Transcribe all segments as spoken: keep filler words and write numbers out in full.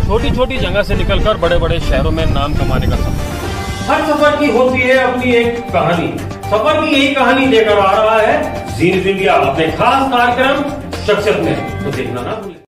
छोटी छोटी जगह से निकलकर बड़े बड़े शहरों में नाम कमाने का सफर। हर सफर की होती है अपनी एक कहानी। सफर की यही कहानी लेकर आ रहा है जीनिस इंडिया अपने खास कार्यक्रम शख्सियत में, तो देखना ना भूलें।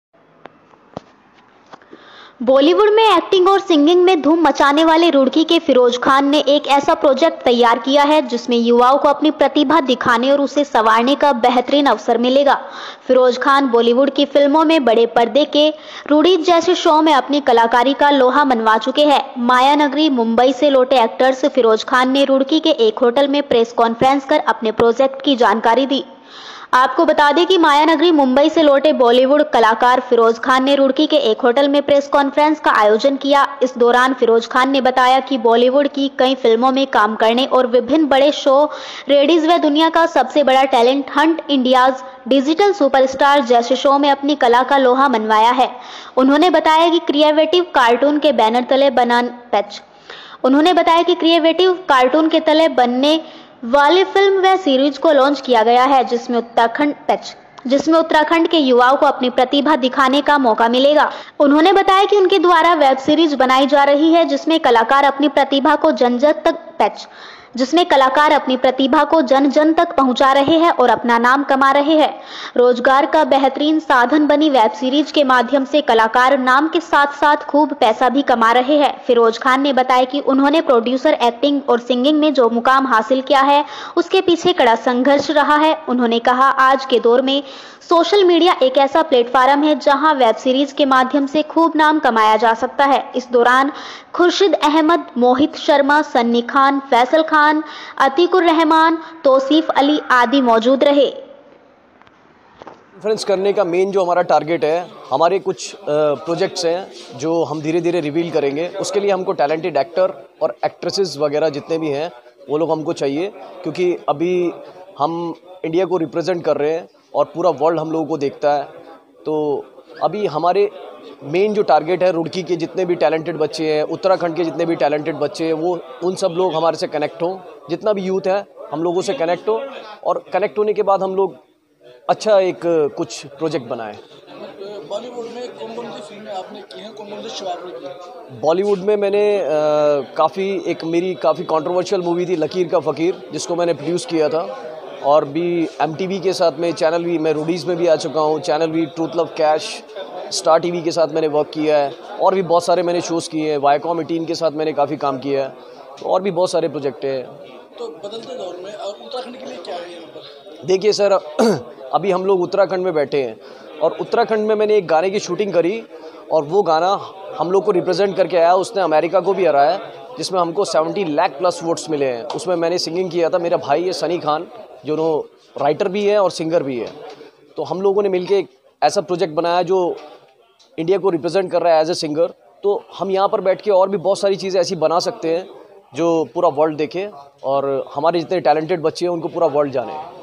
बॉलीवुड में एक्टिंग और सिंगिंग में धूम मचाने वाले रुड़की के फिरोज खान ने एक ऐसा प्रोजेक्ट तैयार किया है जिसमें युवाओं को अपनी प्रतिभा दिखाने और उसे संवारने का बेहतरीन अवसर मिलेगा। फिरोज खान बॉलीवुड की फिल्मों में बड़े पर्दे के रूड़ी जैसे शो में अपनी कलाकारी का लोहा मनवा चुके हैं। माया नगरी मुंबई से लौटे एक्टर्स फिरोज खान ने रुड़की के एक होटल में प्रेस कॉन्फ्रेंस कर अपने प्रोजेक्ट की जानकारी दी। आपको बता दें कि माया नगरी मुंबई से लौटे बॉलीवुड कलाकार फिरोज खान ने रुड़की के एक होटल में प्रेस कॉन्फ्रेंस का आयोजन किया। इस दौरान फिरोज खान ने बताया कि बॉलीवुड की कई फिल्मों में काम करने और विभिन्न बड़े शो रेडीज व दुनिया का सबसे बड़ा talent hunt India's digital superstar जैसे शो में अपनी कला का लोहा मनवाया है। उन्होंने बताया कि क्रिएटिव कार्टून के बैनर तले बना पैच उन्होंने बताया कि क्रिएटिव कार्टून के तले बनने वाली फिल्म व सीरीज को लॉन्च किया गया है जिसमें उत्तराखंड पैच जिसमें उत्तराखंड के युवाओं को अपनी प्रतिभा दिखाने का मौका मिलेगा। उन्होंने बताया कि उनके द्वारा वेब सीरीज बनाई जा रही है जिसमें कलाकार अपनी प्रतिभा को जन जन तक पैच जिसमें कलाकार अपनी प्रतिभा को जन जन तक पहुंचा रहे हैं और अपना नाम कमा रहे हैं। रोजगार का बेहतरीन साधन बनी वेब सीरीज के माध्यम से कलाकार नाम के साथ साथ खूब पैसा भी कमा रहे हैं। फिरोज खान ने बताया कि उन्होंने प्रोड्यूसर, एक्टिंग और सिंगिंग में जो मुकाम हासिल किया है उसके पीछे कड़ा संघर्ष रहा है। उन्होंने कहा, आज के दौर में सोशल मीडिया एक ऐसा प्लेटफॉर्म है जहां वेब सीरीज के माध्यम से खूब नाम कमाया जा सकता है। इस दौरान खुर्शीद अहमद, मोहित शर्मा, सन्नी खान, फैसल खान, अतीकुर रहमान, तौसीफ अली आदि मौजूद रहे। कॉन्फ्रेंस करने का मेन जो हमारा टारगेट है, हमारे कुछ प्रोजेक्ट्स हैं जो हम धीरे धीरे रिवील करेंगे। उसके लिए हमको टैलेंटेड एक्टर और एक्ट्रेसेस वगैरह जितने भी हैं वो लोग हमको चाहिए, क्योंकि अभी हम इंडिया को रिप्रेजेंट कर रहे हैं और पूरा वर्ल्ड हम लोगों को देखता है। तो अभी हमारे मेन जो टारगेट है, रुड़की के जितने भी टैलेंटेड बच्चे हैं, उत्तराखंड के जितने भी टैलेंटेड बच्चे हैं, वो उन सब लोग हमारे से कनेक्ट हों। जितना भी यूथ है हम लोगों से कनेक्ट हो और कनेक्ट होने के बाद हम लोग अच्छा एक कुछ प्रोजेक्ट बनाएं। बॉलीवुड में कौन कौन सी फिल्में आपने की हैं, कौन कौन से शो आपने किए? बॉलीवुड में मैंने काफ़ी एक मेरी काफ़ी कंट्रोवर्शियल मूवी थी लकीर का फ़कीर, जिसको मैंने प्रोड्यूस किया था। और भी एमटीवी के साथ में चैनल भी, मैं रूडीज़ में भी आ चुका हूँ, चैनल भी, truth love cash, star TV के साथ मैंने वर्क किया है और भी बहुत सारे मैंने शोज़ किए हैं। वाईकॉम एटीन के साथ मैंने काफ़ी काम किया है, तो और भी बहुत सारे प्रोजेक्ट हैं। तो बदलते दौर में और उत्तराखंड के लिए क्या है यहाँ पर? देखिए सर, अभी हम लोग उत्तराखंड में बैठे हैं और उत्तराखंड में मैंने एक गाने की शूटिंग करी और वो गाना हम लोग को रिप्रेजेंट करके आया, उसने अमेरिका को भी हराया, जिसमें हमको सत्तर लाख प्लस वोट्स मिले हैं। उसमें मैंने सिंगिंग किया था। मेरा भाई है सनी खान, जो नो राइटर भी है और सिंगर भी है। तो हम लोगों ने मिलके एक ऐसा प्रोजेक्ट बनाया जो इंडिया को रिप्रेजेंट कर रहा है एज ए सिंगर। तो हम यहाँ पर बैठ के और भी बहुत सारी चीज़ें ऐसी बना सकते हैं जो पूरा वर्ल्ड देखे और हमारे जितने टैलेंटेड बच्चे हैं उनको पूरा वर्ल्ड जाने।